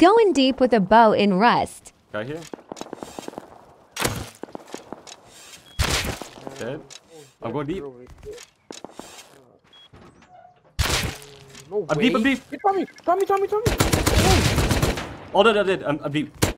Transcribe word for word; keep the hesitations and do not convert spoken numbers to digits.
Going deep with a bow in Rust. Guy here. Dead. I'm going deep. No I'm way. deep, I'm deep. Hey, Tommy, Tommy, Tommy, Tommy. Oh, dead, dead, dead. I'm, I'm deep.